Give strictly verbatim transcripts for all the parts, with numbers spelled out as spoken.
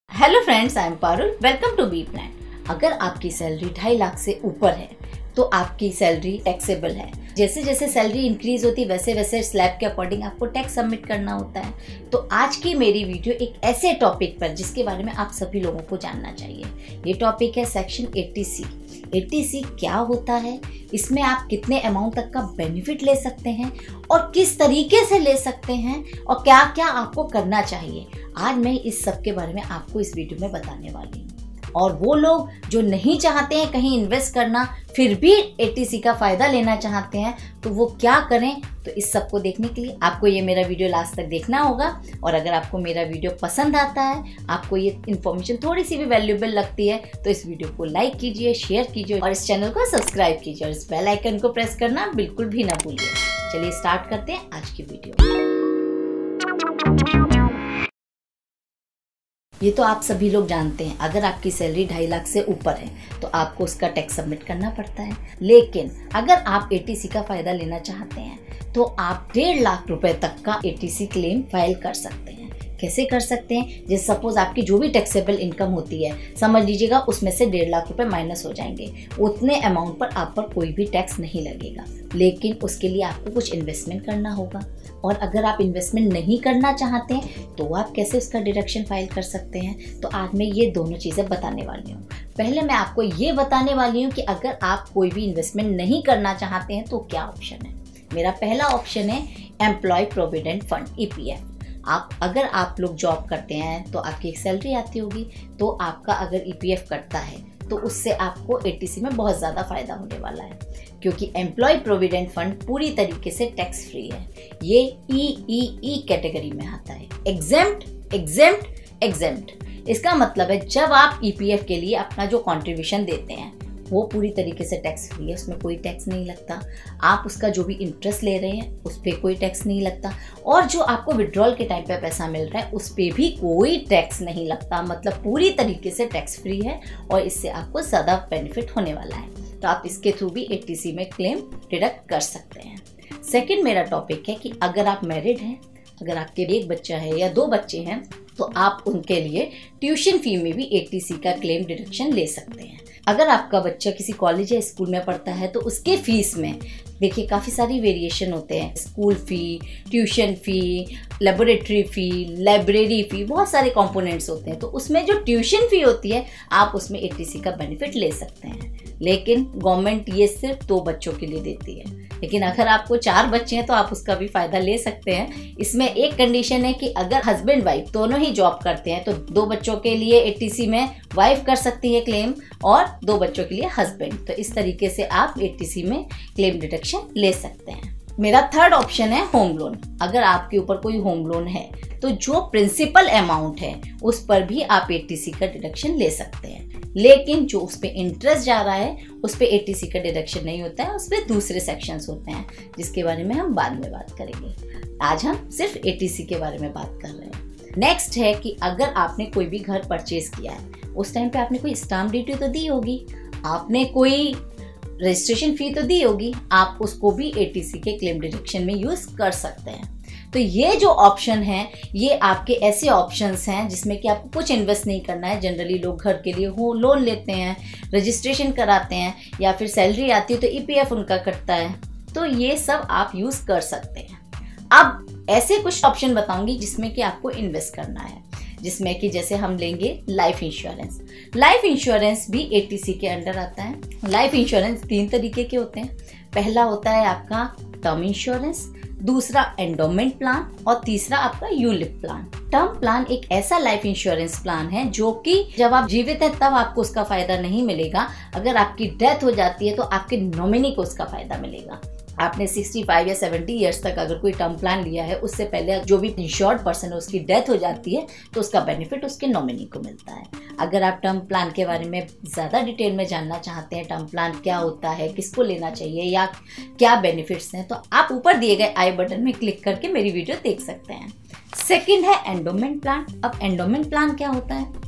Hello friends, I am Parul. Welcome to B plan. अगर आपकी salary ढाई लाख से ऊपर है तो आपकी सैलरी टैक्सेबल है। जैसे जैसे सैलरी इंक्रीज होती है वैसे वैसे स्लैब के अकॉर्डिंग आपको टैक्स सबमिट करना होता है। तो आज की मेरी वीडियो एक ऐसे टॉपिक पर जिसके बारे में आप सभी लोगों को जानना चाहिए। ये टॉपिक है section eighty C. Eighty C क्या होता है, इसमें आप कितने अमाउंट तक का बेनिफिट ले सकते हैं और किस तरीके से ले सकते हैं और क्या क्या आपको करना चाहिए, आज मैं इस सब के बारे में आपको इस वीडियो में बताने वाली हूँ। और वो लोग जो नहीं चाहते हैं कहीं इन्वेस्ट करना फिर भी एटी सी का फ़ायदा लेना चाहते हैं तो वो क्या करें, तो इस सब को देखने के लिए आपको ये मेरा वीडियो लास्ट तक देखना होगा। और अगर आपको मेरा वीडियो पसंद आता है, आपको ये इन्फॉर्मेशन थोड़ी सी भी वैल्यूएबल लगती है, तो इस वीडियो को लाइक कीजिए, शेयर कीजिए और इस चैनल को सब्सक्राइब कीजिए और इस बेल आइकन को प्रेस करना बिल्कुल भी ना भूलिए। चलिए स्टार्ट करते हैं आज की वीडियो। ये तो आप सभी लोग जानते हैं, अगर आपकी सैलरी ढाई लाख से ऊपर है तो आपको उसका टैक्स सबमिट करना पड़ता है। लेकिन अगर आप एटी सी का फायदा लेना चाहते हैं तो आप डेढ़ लाख रुपए तक का एटी सी क्लेम फाइल कर सकते हैं। कैसे कर सकते हैं? जैसे सपोज आपकी जो भी टैक्सेबल इनकम होती है, समझ लीजिएगा उसमें से डेढ़ लाख रुपए माइनस हो जाएंगे। उतने अमाउंट पर आप पर कोई भी टैक्स नहीं लगेगा, लेकिन उसके लिए आपको कुछ इन्वेस्टमेंट करना होगा। और अगर आप इन्वेस्टमेंट नहीं करना चाहते हैं तो आप कैसे उसका डिडक्शन फाइल कर सकते हैं, तो आज मैं ये दोनों चीज़ें बताने वाली हूँ। पहले मैं आपको ये बताने वाली हूँ कि अगर आप कोई भी इन्वेस्टमेंट नहीं करना चाहते हैं तो क्या ऑप्शन है। मेरा पहला ऑप्शन है employee provident fund, E P F. आप अगर आप लोग जॉब करते हैं तो आपकी एक सैलरी आती होगी, तो आपका अगर ई पी एफ कटता है तो उससे आपको एटी सी में बहुत ज़्यादा फायदा होने वाला है, क्योंकि एम्प्लॉय प्रोविडेंट फंड पूरी तरीके से टैक्स फ्री है। ये ई ई ई कैटेगरी में आता है, एग्जेम्प्ट एग्जेम्प्ट एग्जेम्प्ट। इसका मतलब है जब आप ई पी एफ के लिए अपना जो कंट्रीब्यूशन देते हैं वो पूरी तरीके से टैक्स फ्री है, उसमें कोई टैक्स नहीं लगता। आप उसका जो भी इंटरेस्ट ले रहे हैं उस पर कोई टैक्स नहीं लगता, और जो आपको विड्रॉल के टाइम पे पैसा मिल रहा है उस पर भी कोई टैक्स नहीं लगता। मतलब पूरी तरीके से टैक्स फ्री है और इससे आपको ज़्यादा बेनिफिट होने वाला है। तो आप इसके थ्रू भी एटी सी में क्लेम डिडक्ट कर सकते हैं। सेकेंड मेरा टॉपिक है कि अगर आप मैरिड हैं, अगर आपके एक बच्चा है या दो बच्चे हैं, तो आप उनके लिए ट्यूशन फी में भी एटी सी का क्लेम डिडक्शन ले सकते हैं। अगर आपका बच्चा किसी कॉलेज या स्कूल में पढ़ता है तो उसके फीस में देखिए काफ़ी सारी वेरिएशन होते हैं। School fee, tuition fee, laboratory fee, library fee, बहुत सारे कंपोनेंट्स होते हैं। तो उसमें जो ट्यूशन फ़ी होती है आप उसमें एटी सी का बेनिफिट ले सकते हैं। लेकिन गवर्नमेंट ये सिर्फ दो बच्चों के लिए देती है, लेकिन अगर आपको चार बच्चे हैं तो आप उसका भी फ़ायदा ले सकते हैं। इसमें एक कंडीशन है कि अगर हस्बैंड वाइफ दोनों ही जॉब करते हैं तो दो बच्चों के लिए एटी सी में वाइफ कर सकती है क्लेम और दो बच्चों के लिए हस्बैंड। तो इस तरीके से आप एटी सी में क्लेम डिडक्शन ले सकते हैं। मेरा थर्ड ऑप्शन है होम लोन। अगर आपके ऊपर कोई होम लोन है तो जो प्रिंसिपल अमाउंट है उस पर भी आप एटी सी का डिडक्शन ले सकते हैं, लेकिन जो उस पर इंटरेस्ट जा रहा है उस पर एटी सी का डिडक्शन नहीं होता है, उस पर दूसरे सेक्शंस होते हैं जिसके बारे में हम बाद में बात करेंगे। आज हम सिर्फ एटी सी के बारे में बात कर रहे हैं। नेक्स्ट है कि अगर आपने कोई भी घर परचेज किया है, उस टाइम पे आपने कोई स्टाम्प ड्यूटी तो दी होगी, आपने कोई रजिस्ट्रेशन फी तो दी होगी, आप उसको भी एटी सी के क्लेम डिडक्शन में यूज कर सकते हैं। तो ये जो ऑप्शन है ये आपके ऐसे ऑप्शंस हैं जिसमें कि आपको कुछ इन्वेस्ट नहीं करना है। जनरली लोग घर के लिए हो लोन लेते हैं, रजिस्ट्रेशन कराते हैं, या फिर सैलरी आती है तो ई पी एफ उनका कटता है, तो ये सब आप यूज कर सकते हैं। अब ऐसे कुछ ऑप्शन बताऊंगी जिसमें कि आपको इन्वेस्ट करना है, जिसमें कि जैसे हम लेंगे लाइफ इंश्योरेंस। लाइफ इंश्योरेंस भी एटी सी के अंडर आता है। लाइफ इंश्योरेंस तीन तरीके के होते हैं। पहला होता है आपका टर्म इंश्योरेंस, दूसरा एंडोमेंट प्लान और तीसरा आपका यूलिप प्लान। टर्म प्लान एक ऐसा लाइफ इंश्योरेंस प्लान है जो कि जब आप जीवित हैं तब आपको उसका फायदा नहीं मिलेगा, अगर आपकी डेथ हो जाती है तो आपके नॉमिनी को उसका फायदा मिलेगा। आपने पैंसठ या सत्तर इयर्स तक अगर कोई टर्म प्लान लिया है, उससे पहले जो भी इंश्योर्ड पर्सन है उसकी डेथ हो जाती है तो उसका बेनिफिट उसके नॉमिनी को मिलता है। अगर आप टर्म प्लान के बारे में ज़्यादा डिटेल में जानना चाहते हैं, टर्म प्लान क्या होता है, किसको लेना चाहिए या क्या बेनिफिट्स हैं, तो आप ऊपर दिए गए आई बटन में क्लिक करके मेरी वीडियो देख सकते हैं। सेकंड है एंडोमेंट प्लान। अब एंडोमेंट प्लान क्या होता है?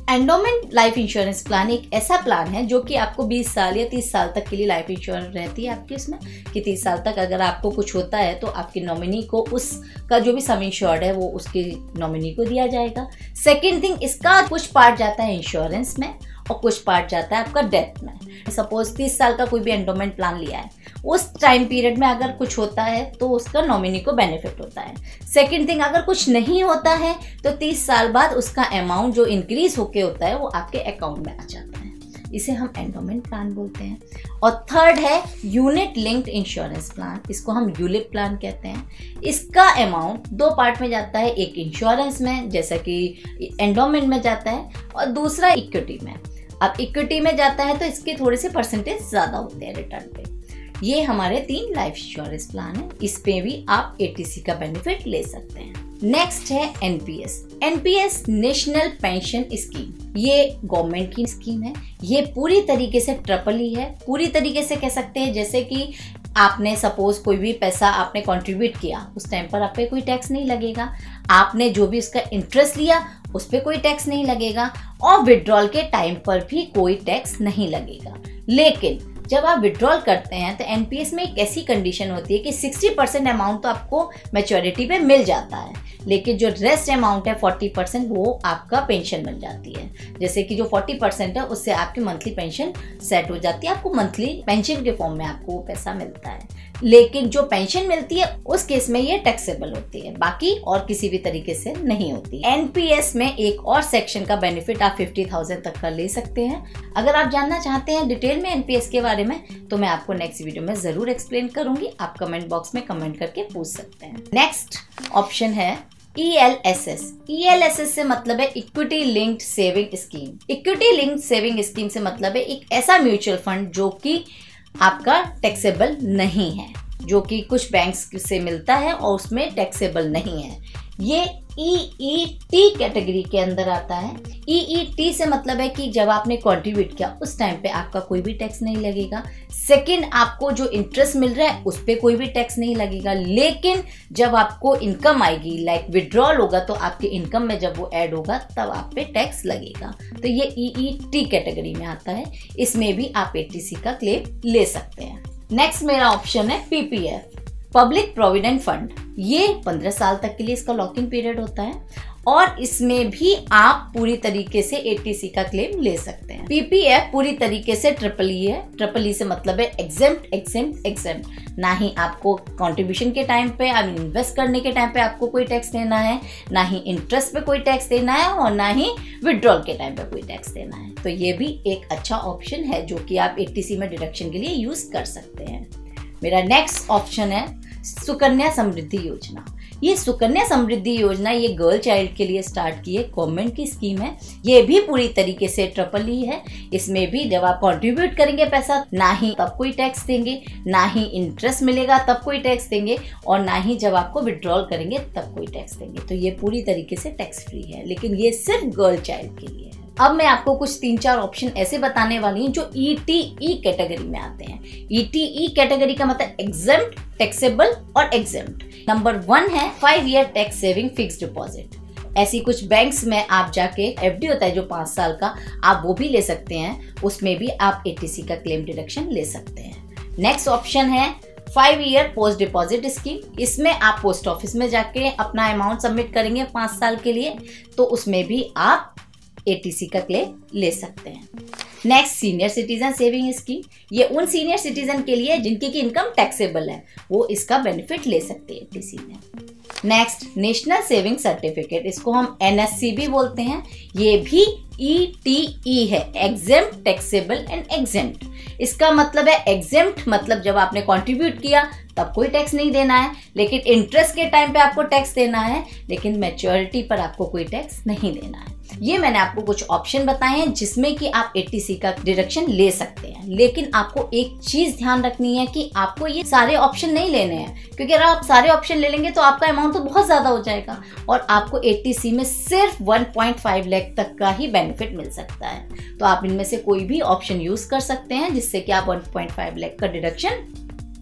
एंडोमेंट लाइफ इंश्योरेंस प्लान एक ऐसा प्लान है जो कि आपको बीस साल या तीस साल तक के लिए लाइफ इंश्योरेंस रहती है आपकी, उसमें कि तीस साल तक अगर आपको कुछ होता है तो आपके नॉमिनी को उसका जो भी सम इंश्योर्ड है वो उसके नॉमिनी को दिया जाएगा। सेकेंड थिंग, इसका कुछ पार्ट जाता है इंश्योरेंस में और कुछ पार्ट जाता है आपका डेथ में। सपोज तीस साल का कोई भी एंडोमेंट प्लान लिया है, उस टाइम पीरियड में अगर कुछ होता है तो उसका नॉमिनी को बेनिफिट होता है। सेकंड थिंग, अगर कुछ नहीं होता है तो तीस साल बाद उसका अमाउंट जो इंक्रीज होके होता है वो आपके अकाउंट में आ जाता है। इसे हम एंडोमेंट प्लान बोलते हैं। और थर्ड है यूनिट लिंक्ड इंश्योरेंस प्लान, इसको हम यूलिप प्लान कहते हैं। इसका अमाउंट दो पार्ट में जाता है, एक इंश्योरेंस में जैसा कि एंडोमेंट में जाता है और दूसरा इक्विटी में। अब इक्विटी में जाता है तो इसके थोड़े से परसेंटेज ज़्यादा होते हैं रिटर्न पे। ये हमारे तीन लाइफ इंश्योरेंस प्लान है, इस पे भी आप एटीसी का बेनिफिट ले सकते हैं। नेक्स्ट है NPS. NPS national pension scheme, ये गवर्नमेंट की स्कीम है। ये पूरी तरीके से ट्रिपल ई है। पूरी तरीके से कह सकते हैं जैसे कि आपने सपोज कोई भी पैसा आपने कंट्रीब्यूट किया, उस टाइम पर आप पे कोई टैक्स नहीं लगेगा। आपने जो भी उसका इंटरेस्ट लिया उस पर कोई टैक्स नहीं लगेगा और विड्रॉल के टाइम पर भी कोई टैक्स नहीं लगेगा। लेकिन जब आप विड्रॉल करते हैं तो एनपीएस में एक ऐसी कंडीशन होती है कि साठ परसेंट अमाउंट तो आपको मैच्योरिटी पे मिल जाता है, लेकिन जो रेस्ट अमाउंट है चालीस परसेंट वो आपका पेंशन बन जाती है। जैसे कि जो चालीस परसेंट है उससे आपकी मंथली पेंशन सेट हो जाती है, आपको मंथली पेंशन के फॉर्म में आपको वो पैसा मिलता है। लेकिन जो पेंशन मिलती है उस केस में ये टैक्सेबल होती है, बाकी और किसी भी तरीके से नहीं होती। एनपीएस में एक और सेक्शन का बेनिफिट आप पचास हज़ार तक का ले सकते हैं। अगर आप जानना चाहते हैं डिटेल में एनपीएस के बारे में तो मैं आपको नेक्स्ट वीडियो में जरूर एक्सप्लेन करूंगी, आप कमेंट बॉक्स में कमेंट करके पूछ सकते हैं। नेक्स्ट ऑप्शन है E L S S. E L S S से मतलब है equity linked saving scheme. Equity linked saving scheme से मतलब है एक ऐसा म्यूचुअल फंड जो कि आपका टैक्सेबल नहीं है, जो कि कुछ बैंक्स से मिलता है और उसमें टैक्सेबल नहीं है। ये ई ई टी कैटेगरी के अंदर आता है। ई ई टी से मतलब है कि जब आपने कंट्रीब्यूट किया उस टाइम पे आपका कोई भी टैक्स नहीं लगेगा। सेकंड, आपको जो इंटरेस्ट मिल रहा है उस पर कोई भी टैक्स नहीं लगेगा। लेकिन जब आपको इनकम आएगी, लाइक विड्रॉल होगा, तो आपके इनकम में जब वो ऐड होगा तब आप पे टैक्स लगेगा। तो ये ई ई टी कैटेगरी में आता है। इसमें भी आप एटीसी का क्लेम ले सकते हैं। नेक्स्ट मेरा ऑप्शन है P P F, public provident fund. ये पंद्रह साल तक के लिए इसका लॉक इन पीरियड होता है और इसमें भी आप पूरी तरीके से एटीसी का क्लेम ले सकते हैं। पीपीएफ पूरी तरीके से ट्रिपल ई है। ट्रिपल ई से मतलब है एग्जेम्प्ट एग्जेम्प्ट एग्जेम्प्ट। ना ही आपको कंट्रीब्यूशन के टाइम पे, आई मीन इन्वेस्ट करने के टाइम पे आपको कोई टैक्स देना है, ना ही इंटरेस्ट पे कोई टैक्स देना है और ना ही विड्रॉल के टाइम पे कोई टैक्स देना है। तो ये भी एक अच्छा ऑप्शन है जो कि आप एटीसी में डिडक्शन के लिए यूज कर सकते हैं। मेरा नेक्स्ट ऑप्शन है सुकन्या समृद्धि योजना। ये सुकन्या समृद्धि योजना ये गर्ल चाइल्ड के लिए स्टार्ट की है, गवर्नमेंट की स्कीम है। ये भी पूरी तरीके से ट्रिपल ई है। इसमें भी जब आप कंट्रीब्यूट करेंगे पैसा, ना ही तब कोई टैक्स देंगे, ना ही इंटरेस्ट मिलेगा तब कोई टैक्स देंगे और ना ही जब आपको विड्रॉल करेंगे तब कोई टैक्स देंगे। तो ये पूरी तरीके से टैक्स फ्री है, लेकिन ये सिर्फ गर्ल चाइल्ड के लिए है। अब मैं आपको कुछ तीन चार ऑप्शन ऐसे बताने वाली हूँ जो ई टी ई कैटेगरी में आते हैं। ई टी ई कैटेगरी का मतलब एग्जेम्प्ट, टैक्सेबल और एग्जेम्प्ट। नंबर वन है five year tax saving fix deposit. ऐसी कुछ बैंक्स में आप जाके एफडी होता है जो पाँच साल का, आप वो भी ले सकते हैं। उसमें भी आप एटीसी का क्लेम डिडक्शन ले सकते हैं। नेक्स्ट ऑप्शन है five year post deposit scheme. इसमें आप पोस्ट ऑफिस में जाके अपना अमाउंट सबमिट करेंगे पाँच साल के लिए, तो उसमें भी आप एटीसी का क्लेम ले सकते हैं। Next senior citizen saving scheme. ये उन सीनियर सिटीजन के लिए जिनकी की इनकम टैक्सेबल है, वो इसका बेनिफिट ले सकते हैं एटीसी में। नेक्स्ट नेशनल सेविंग सर्टिफिकेट, इसको हम एन एस सी भी बोलते हैं। ये भी ई टी ई है, एग्जेम्प्ट, टैक्सेबल एंड एग्जेम्प्ट। इसका मतलब है एग्जेम्प्ट मतलब जब आपने कंट्रीब्यूट किया तब कोई टैक्स नहीं देना है, लेकिन इंटरेस्ट के टाइम पे आपको टैक्स देना है, लेकिन मैच्योरिटी पर आपको कोई टैक्स नहीं देना है। ये मैंने आपको कुछ ऑप्शन बताए हैं जिसमें कि आप एटीसी का डिडक्शन ले सकते हैं। लेकिन आपको एक चीज ध्यान रखनी है कि आपको ये सारे ऑप्शन नहीं लेने हैं, क्योंकि अगर आप सारे ऑप्शन ले लेंगे तो आपका अमाउंट तो बहुत ज्यादा हो जाएगा और आपको एटीसी में सिर्फ वन पॉइंट फाइव लाख तक का ही बेनिफिट मिल सकता है। तो आप इनमें से कोई भी ऑप्शन यूज कर सकते हैं जिससे कि आप वन पॉइंट फाइव लाख का डिडक्शन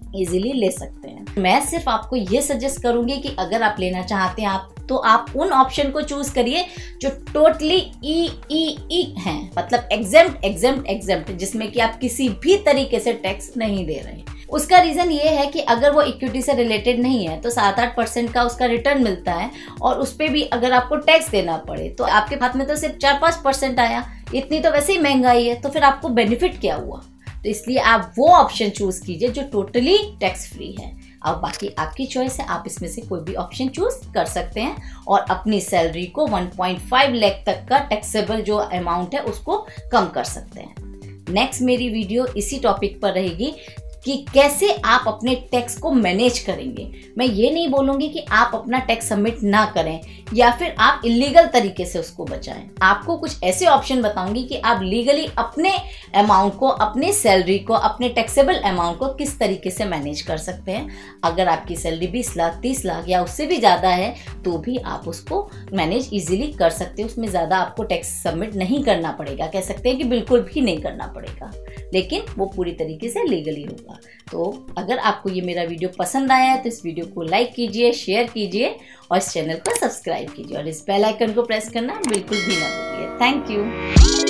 इजीली ले सकते हैं। मैं सिर्फ आपको ये सजेस्ट करूंगी कि अगर आप लेना चाहते हैं आप तो आप उन ऑप्शन को चूज करिए जो टोटली ई ई ई हैं, मतलब एग्जेम्प्ट एग्जेम्प्ट एग्जेम्प्ट, जिसमें कि आप किसी भी तरीके से टैक्स नहीं दे रहे हैं। उसका रीजन ये है कि अगर वो इक्विटी से रिलेटेड नहीं है तो सात आठ परसेंट का उसका रिटर्न मिलता है, और उस पर भी अगर आपको टैक्स देना पड़े तो आपके हाथ में तो सिर्फ चार पाँच परसेंट आया, इतनी तो वैसे ही महंगाई है, तो फिर आपको बेनिफिट क्या हुआ। तो इसलिए आप वो ऑप्शन चूज कीजिए जो टोटली टैक्स फ्री है। अब बाकी आपकी चॉइस है, आप इसमें से कोई भी ऑप्शन चूज कर सकते हैं और अपनी सैलरी को वन पॉइंट फाइव लाख तक का टैक्सेबल जो अमाउंट है उसको कम कर सकते हैं। नेक्स्ट मेरी वीडियो इसी टॉपिक पर रहेगी कि कैसे आप अपने टैक्स को मैनेज करेंगे। मैं ये नहीं बोलूंगी कि आप अपना टैक्स सबमिट ना करें या फिर आप इलीगल तरीके से उसको बचाएं। आपको कुछ ऐसे ऑप्शन बताऊंगी कि आप लीगली अपने अमाउंट को, अपने सैलरी को, अपने टैक्सेबल अमाउंट को किस तरीके से मैनेज कर सकते हैं। अगर आपकी सैलरी बीस लाख, तीस लाख या उससे भी ज़्यादा है तो भी आप उसको मैनेज इजीली कर सकते हो। उसमें ज़्यादा आपको टैक्स सबमिट नहीं करना पड़ेगा, कह सकते हैं कि बिल्कुल भी नहीं करना पड़ेगा, लेकिन वो पूरी तरीके से लीगली होगा। तो अगर आपको ये मेरा वीडियो पसंद आया है तो इस वीडियो को लाइक कीजिए, शेयर कीजिए और इस चैनल को सब्सक्राइब कीजिए और इस बेल आइकन को प्रेस करना बिल्कुल भी ना भूलिए। Thank you.